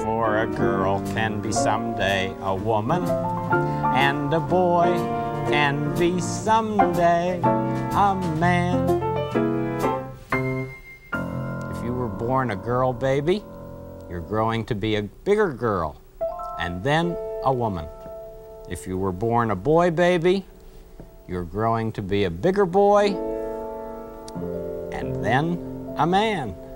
For a girl can be someday a woman, and a boy can be someday a man. If you were born a girl baby, you're growing to be a bigger girl, and then a woman. If you were born a boy baby, you're growing to be a bigger boy, and then a man.